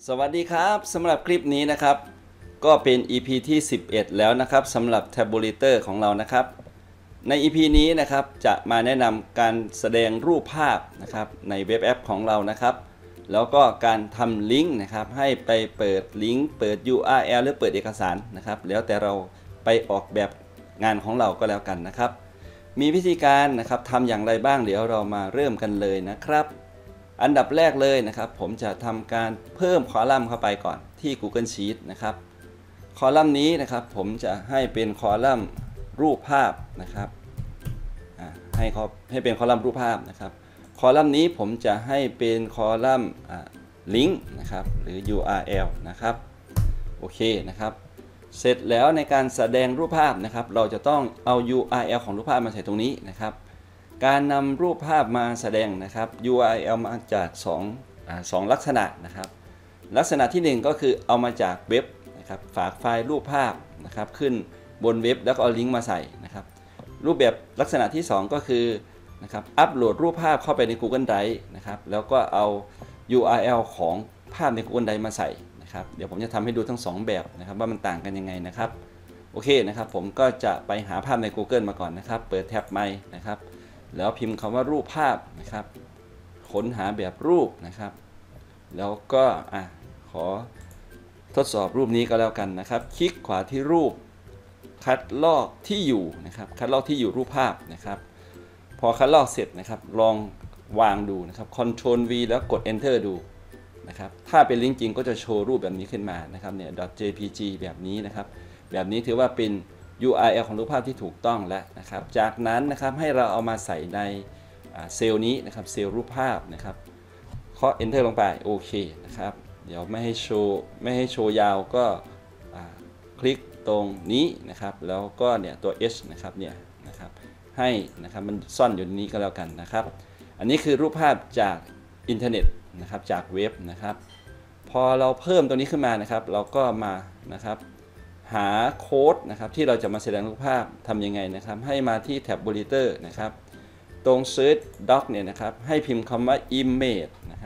สวัสดีครับสำหรับคลิปนี้นะครับก็เป็น EP ที่ 11 แล้วนะครับสำหรับ Tabulator ของเรานะครับใน EP นี้นะครับจะมาแนะนำการแสดงรูปภาพนะครับในเว็บแอปของเรานะครับแล้วก็การทำลิงก์นะครับให้ไปเปิดลิงก์เปิด URL หรือเปิดเอกสารนะครับแล้วแต่เราไปออกแบบงานของเราก็แล้วกันนะครับมีวิธีการนะครับทำอย่างไรบ้างเดี๋ยวเรามาเริ่มกันเลยนะครับอันดับแรกเลยนะครับผมจะทำการเพิ่มคอลัมน์เข้าไปก่อนที่ Google Sheet นะครับคอลัมน์นี้นะครับผมจะให้เป็นคอลัมน์รูปภาพนะครับให้เป็นคอลัมน์รูปภาพนะครับคอลัมน์นี้ผมจะให้เป็นคอลัมน์ลิงก์นะครับหรือ URL นะครับโอเคนะครับเสร็จแล้วในการแสดงรูปภาพนะครับเราจะต้องเอา URL ของรูปภาพมาใส่ตรงนี้นะครับการนำรูปภาพมาแสดงนะครับ URL มาจาก2ลักษณะนะครับลักษณะที่1ก็คือเอามาจากเว็บนะครับฝากไฟล์รูปภาพนะครับขึ้นบนเว็บแล้วก็เอาลิงก์มาใส่นะครับรูปแบบลักษณะที่2ก็คือนะครับอัปโหลดรูปภาพเข้าไปใน Google Drive นะครับแล้วก็เอา URL ของภาพใน Google Drive มาใส่นะครับเดี๋ยวผมจะทำให้ดูทั้ง2แบบนะครับว่ามันต่างกันยังไงนะครับโอเคนะครับผมก็จะไปหาภาพใน Google มาก่อนนะครับเปิดแท็บใหม่นะครับแล้วพิมพ์คำว่ารูปภาพนะครับค้นหาแบบรูปนะครับแล้วก็ขอทดสอบรูปนี้ก็แล้วกันนะครับคลิกขวาที่รูปคัดลอกที่อยู่นะครับคัดลอกที่อยู่รูปภาพนะครับพอคัดลอกเสร็จนะครับลองวางดูนะครับ Ctrl V แล้วกด Enter ดูนะครับถ้าเป็นลิงก์จริงก็จะโชว์รูปแบบนี้ขึ้นมานะครับเนี่ย .jpg แบบนี้นะครับแบบนี้ถือว่าเป็น URL ของรูปภาพที่ถูกต้องแล้วนะครับจากนั้นนะครับให้เราเอามาใส่ในเซลล์นี้นะครับเซลล์รูปภาพนะครับเคาะ Enter ลงไปโอเคนะครับเดี๋ยวไม่ให้โชว์ยาวก็คลิกตรงนี้นะครับแล้วก็เนี่ยตัว H นะครับเนี่ยนะครับให้นะครับมันซ่อนอยู่ในนี้ก็แล้วกันนะครับอันนี้คือรูปภาพจากอินเทอร์เน็ตนะครับจากเว็บนะครับพอเราเพิ่มตัวนี้ขึ้นมานะครับเราก็มานะครับหาโค้ดนะครับที่เราจะมาแสดงรูปภาพทำยังไงนะครับให้มาที่ Tabulator นะครับตรง Search Doc เนี่ยนะครับให้พิมพ์คำว่า Image นะครับ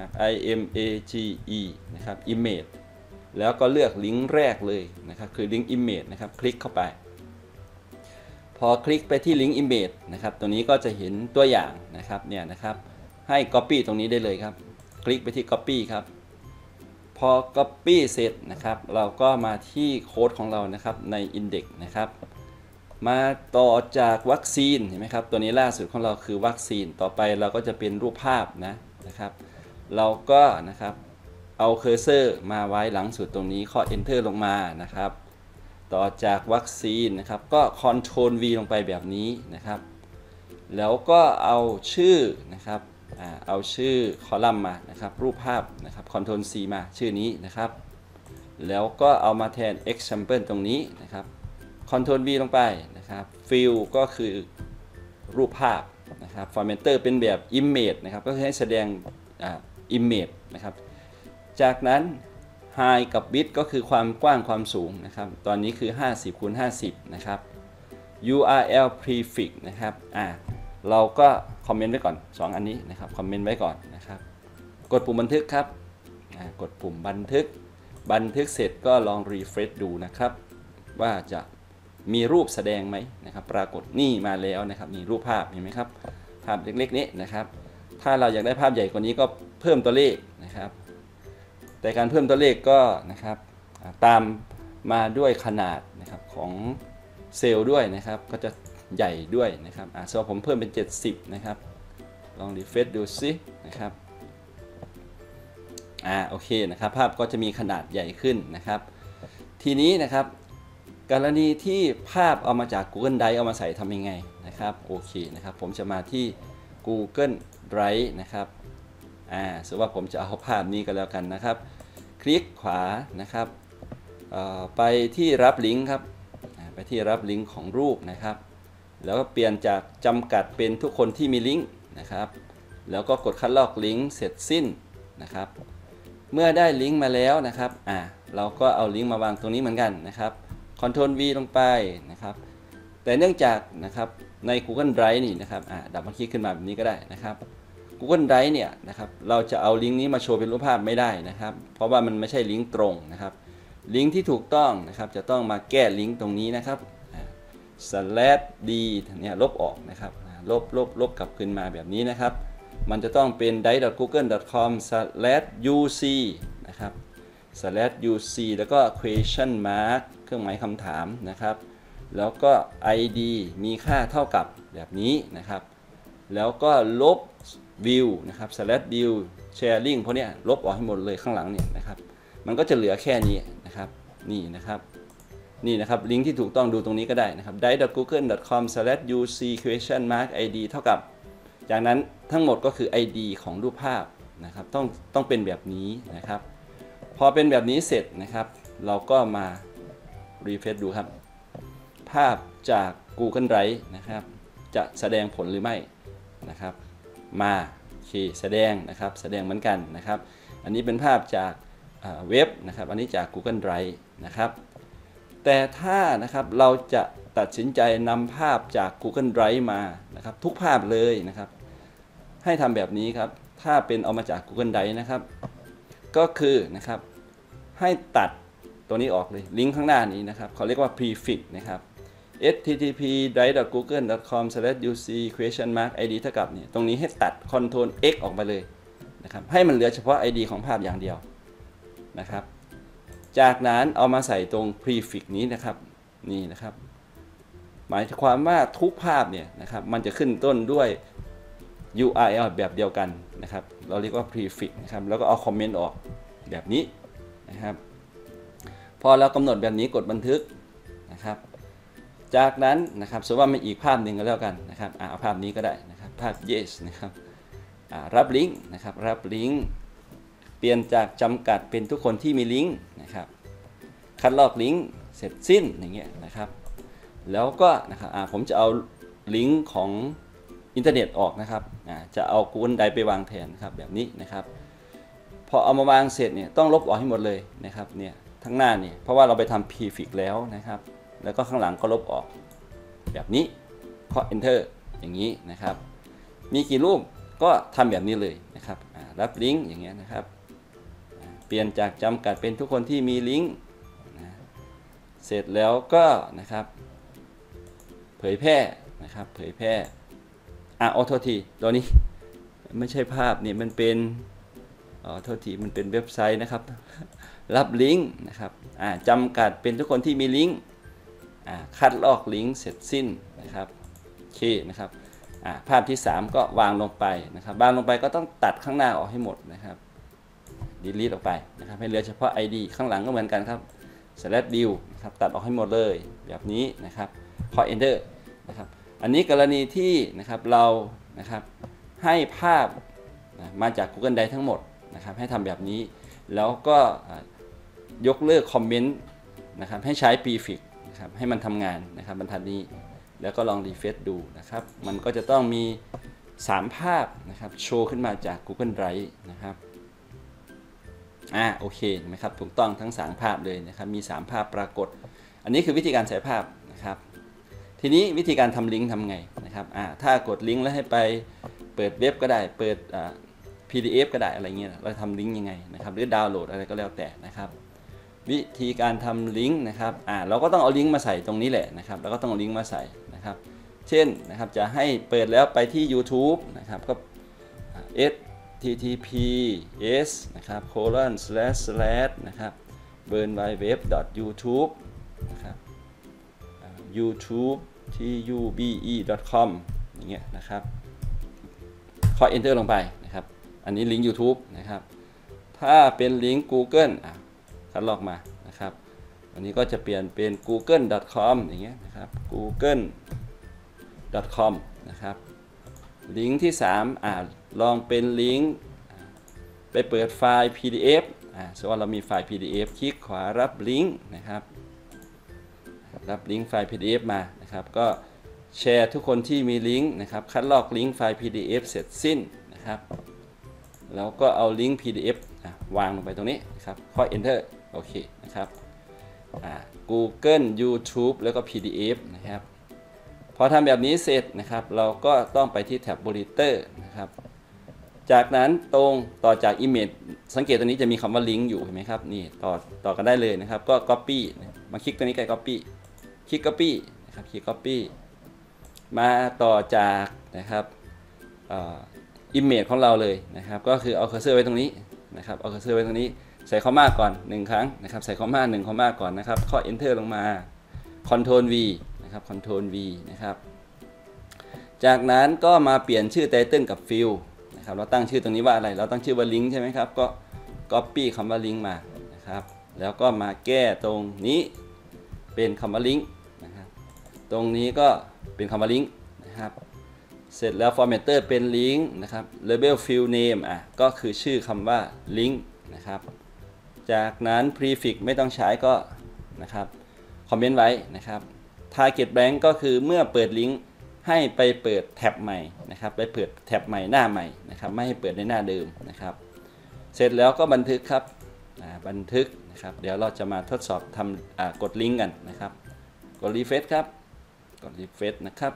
IMAGE นะครับ Image แล้วก็เลือกลิงก์แรกเลยนะครับคือลิงก์ Image นะครับคลิกเข้าไปพอคลิกไปที่ลิงก์ Image นะครับตัวนี้ก็จะเห็นตัวอย่างนะครับเนี่ยนะครับให้ Copy ตรงนี้ได้เลยครับคลิกไปที่ Copy ครับพอ Copy เสร็จนะครับเราก็มาที่โค้ดของเรานะครับใน Index นะครับมาต่อจากวัคซีนเห็นไหมครับตัวนี้ล่าสุดของเราคือวัคซีนต่อไปเราก็จะเป็นรูปภาพนะครับเราก็นะครับเอาเคอร์เซอร์มาไว้หลังสุดตรงนี้ข้อ Enter ลงมานะครับต่อจากวัคซีนนะครับก็ Ctrl V ลงไปแบบนี้นะครับแล้วก็เอาชื่อนะครับเอาชื่อคอลัมน์มานะครับรูปภาพนะครับ Ctrl C มาชื่อนี้นะครับแล้วก็เอามาแทน example ตรงนี้นะครับ Ctrl V ลงไปนะครับ Fill ก็คือรูปภาพนะครับ Formatter เป็นแบบ Image นะครับก็คือให้แสดงImage นะครับจากนั้น Height กับ Width ก็คือความกว้างความสูงนะครับตอนนี้คือ50 คูณ 50นะครับ URL Prefix นะครับเราก็คอมเมนต์ไว้ก่อน2อันนี้นะครับคอมเมนต์ไว้ก่อนนะครับกดปุ่มบันทึกครับกดปุ่มบันทึกเสร็จก็ลอง refresh ดูนะครับว่าจะมีรูปแสดงไหมนะครับปรากฏนี่มาแล้วนะครับนี่รูปภาพเห็นไหมครับภาพเล็กๆนี้นะครับถ้าเราอยากได้ภาพใหญ่กว่านี้ก็เพิ่มตัวเลขนะครับแต่การเพิ่มตัวเลขก็นะครับตามมาด้วยขนาดนะครับของเซลล์ด้วยนะครับก็จะใหญ่ด้วยนะครับสำหรับผมเพิ่มเป็น70นะครับลองรีเฟรชดูซินะครับโอเคนะครับภาพก็จะมีขนาดใหญ่ขึ้นนะครับทีนี้นะครับกรณีที่ภาพเอามาจาก Google Drive เอามาใส่ทำยังไงนะครับโอเคนะครับผมจะมาที่ Google Drive นะครับสมมติว่าผมจะเอาภาพนี้ก็แล้วกันนะครับคลิกขวานะครับไปที่รับลิงก์ครับไปที่รับลิงก์ของรูปนะครับแล้วก็เปลี่ยนจากจำกัดเป็นทุกคนที่มีลิงก์นะครับแล้วก็กดคัดลอกลิงก์เสร็จสิ้นนะครับเมื่อได้ลิงก์มาแล้วนะครับเราก็เอาลิงก์มาวางตรงนี้เหมือนกันนะครับ Ctrl V ลงไปนะครับแต่เนื่องจากนะครับใน Google Drive นี่นะครับดับเบิลคลิกขึ้นมาแบบนี้ก็ได้นะครับ Google Drive เนี่ยนะครับเราจะเอาลิงก์นี้มาโชว์เป็นรูปภาพไม่ได้นะครับเพราะว่ามันไม่ใช่ลิงก์ตรงนะครับลิงก์ที่ถูกต้องนะครับจะต้องมาแก้ลิงก์ตรงนี้นะครับ/d เนี่ยลบออกนะครับลบกลับคืนมาแบบนี้นะครับมันจะต้องเป็น drive.google.com/uc นะครับ/uc แล้วก็ question mark เครื่องหมายคำถามนะครับแล้วก็ id มีค่าเท่ากับแบบนี้นะครับแล้วก็ลบ view นะครับ/view sharing พวกนี้ลบออกให้หมดเลยข้างหลังเนี่ยนะครับมันก็จะเหลือแค่นี้นะครับนี่นะครับลิงก์ที่ถูกต้องดูตรงนี้ก็ได้นะครับ drive.google.com/uc question mark id เท่ากับจากนั้นทั้งหมดก็คือ id ของรูปภาพนะครับต้องเป็นแบบนี้นะครับพอเป็นแบบนี้เสร็จนะครับเราก็มา refresh ดูครับภาพจาก Google Drive นะครับจะแสดงผลหรือไม่นะครับมาโอเคแสดงนะครับแสดงเหมือนกันนะครับอันนี้เป็นภาพจากเว็บนะครับอันนี้จาก Google Drive นะครับแต่ถ้านะครับเราจะตัดสินใจนำภาพจาก Google Drive มานะครับทุกภาพเลยนะครับให้ทำแบบนี้ครับถ้าเป็นเอามาจาก Google Drive นะครับก็คือนะครับให้ตัดตัวนี้ออกเลยลิงก์ข้างหน้านี้นะครับเขาเรียกว่า prefix นะครับ http drive.google.com/uc question mark id เท่ากับเนี่ยตรงนี้ให้ตัด Ctrl X ออกมาเลยนะครับให้มันเหลือเฉพาะ id ของภาพอย่างเดียวนะครับจากนั้นเอามาใส่ตรง prefix นี้นะครับนี่นะครับหมายความว่าทุกภาพเนี่ยนะครับมันจะขึ้นต้นด้วย URL แบบเดียวกันนะครับเราเรียกว่า prefix นะครับแล้วก็เอาคอมเมนต์ออกแบบนี้นะครับพอเรากำหนดแบบนี้กดบันทึกนะครับจากนั้นนะครับสมมติว่ามีอีกภาพหนึ่งก็แล้วกันนะครับเอาภาพนี้ก็ได้นะครับภาพ yes นะครับรับลิงก์นะครับรับลิงก์เปลี่ยนจากจำกัดเป็นทุกคนที่มีลิงก์นะครับคัดลอกลิงก์เสร็จสิ้นอย่างเงี้ยนะครับแล้วก็นะครับผมจะเอาลิงก์ของอินเทอร์เน็ตออกนะครับจะเอา Google Drive ไปวางแทนนะครับแบบนี้นะครับพอเอามาวางเสร็จเนี่ยต้องลบออกให้หมดเลยนะครับเนี่ยทั้งหน้าเนี่ยเพราะว่าเราไปทำ prefix แล้วนะครับแล้วก็ข้างหลังก็ลบออกแบบนี้เคาะ enter อย่างนี้นะครับมีกี่รูปก็ทำแบบนี้เลยนะครับรับลิงก์อย่างเงี้ยนะครับเปลี่ยนจากจำกัดเป็นทุกคนที่มีลิงก์เสร็จแล้วก็นะครับเผยแพร่นะครับเผยแพร่โทษทีตัวนี้ไม่ใช่ภาพนี่มันเป็นโทษทีมันเป็นเว็บไซต์นะครับรับลิงก์นะครับจำกัดเป็นทุกคนที่มีลิงก์คัดลอกลิงก์เสร็จสิ้นนะครับโอเคนะครับภาพที่ 3 ก็วางลงไปนะครับวางลงไปก็ต้องตัดข้างหน้าออกให้หมดนะครับdelete ออกไปนะครับให้เหลือเฉพาะ id ข้างหลังก็เหมือนกันครับ/view นะครับตัดออกให้หมดเลยแบบนี้นะครับพอ enter นะครับอันนี้กรณีที่นะครับเรานะครับให้ภาพมาจาก Google Drive ทั้งหมดนะครับให้ทำแบบนี้แล้วก็ยกเลิกคอมเมนต์นะครับให้ใช้ prefix นะครับให้มันทำงานนะครับบรรทัดนี้แล้วก็ลองรีเฟรชดูนะครับมันก็จะต้องมี3ภาพนะครับโชว์ขึ้นมาจาก Google Drive นะครับโอเคไหมครับถูกต้องทั้ง3ภาพเลยนะครับมี3ภาพปรากฏอันนี้คือวิธีการใส่ภาพนะครับทีนี้วิธีการทำลิงก์ทำไงนะครับถ้ากดลิงก์แล้วให้ไปเปิดเว็บก็ได้เปิดPDF ก็ได้อะไรเงี้ยเราทำลิงก์ยังไงนะครับหรือดาวน์โหลดอะไรก็แล้วแต่นะครับวิธีการทำลิงก์นะครับเราก็ต้องเอาลิงก์มาใส่ตรงนี้แหละนะครับเราก็ต้องเอาลิงก์มาใส่นะครับเช่นนะครับจะให้เปิดแล้วไปที่ YouTube นะครับก็ https นะครับ:/ นะครับworldwideweb.youtube นะครับ youtube.com อย่างเงี้ยนะครับเคาะ enter ลงไปนะครับอันนี้ลิงก์ YouTube นะครับถ้าเป็นลิงก์ Google คัดลอกมานะครับอันนี้ก็จะเปลี่ยนเป็น google.com อย่างเงี้ยนะครับ google.com นะครับลิงก์ที่3ลองเป็นลิงก์ไปเปิดไฟล์ PDF สมมติว่าเรามีไฟล์ PDF คลิกขวารับลิงก์นะครับรับลิงก์ไฟล์ PDF มานะครับก็แชร์ทุกคนที่มีลิงก์นะครับคัดลอกลิงก์ไฟล์ PDF เสร็จสิ้นนะครับแล้วก็เอาลิงก์ PDF วางลงไปตรงนี้นะครับเคาะ enter โอเคนะครับGoogle YouTube แล้วก็ PDF นะครับพอทำแบบนี้เสร็จนะครับเราก็ต้องไปที่แท็บ Monitor นะครับจากนั้นตรงต่อจาก image สังเกตตรงนี้จะมีคำว่า link อยู่เห็นไหมครับนี่ต่อกันได้เลยนะครับก็ copy มาคลิกตรงนี้ใกล้ copy คลิก copy นะครับคลิก copy มาต่อจากนะครับimage ของเราเลยนะครับก็คือเอาเคอร์เซอร์ไว้ตรงนี้นะครับเอาเคอร์เซอร์ไว้ตรงนี้ใส่คอมมาก่อน1ครั้งนะครับใส่คอมมา1คอมมาก่อนนะครับข้อ enter ลงมา Ctrl V นะครับ Ctrl V นะครับจากนั้นก็มาเปลี่ยนชื่อ title กับ fill นะครับเราตั้งชื่อตรงนี้ว่าอะไรเราตั้งชื่อว่า link ใช่ไหมครับก็ copy คำว่า link มานะครับแล้วก็มาแก้ตรงนี้เป็นคำว่า link นะครับตรงนี้ก็เป็นคำว่า link นะครับเสร็จแล้ว formatter เป็น link นะครับ label field name ก็คือชื่อคำว่า link นะครับจากนั้น prefix ไม่ต้องใช้ก็นะครับคอมเมนต์ไว้นะครับ target blank ก็คือเมื่อเปิดลิงก์ให้ไปเปิดแท็บใหม่นะครับไปเปิดแท็บใหม่หน้าใหม่นะครับไม่ให้เปิดในหน้าเดิมนะครับเสร็จแล้วก็บันทึกครับบันทึกนะครับเดี๋ยวเราจะมาทดสอบทำกดลิงก์กันนะครับกด refresh ครับกด refresh นะครับ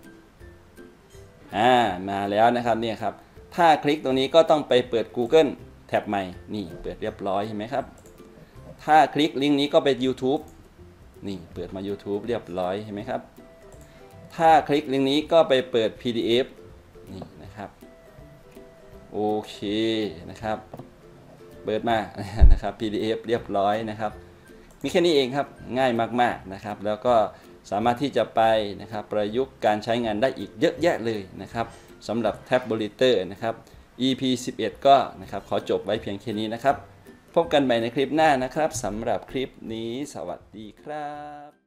มาแล้วนะครับเนี่ยครับถ้าคลิกตรงนี้ก็ต้องไปเปิด Google แท็บใหม่นี่เปิดเรียบร้อยเห็นไหมครับถ้าคลิกลิงก์นี้ก็ไป YouTube นี่เปิดมา YouTube เรียบร้อยเห็นไหมครับถ้าคลิกลิงก์นี้ก็ไปเปิด PDF นี่นะครับโอเคนะครับเปิดมานะครับ PDF เรียบร้อยนะครับมีแค่นี้เองครับง่ายมากๆนะครับแล้วก็สามารถที่จะไปนะครับประยุกต์การใช้งานได้อีกเยอะแยะเลยนะครับสำหรับ Tabulitter นะครับ EP 11 ก็นะครับขอจบไว้เพียงแค่นี้นะครับพบกันใหม่ในคลิปหน้านะครับสำหรับคลิปนี้สวัสดีครับ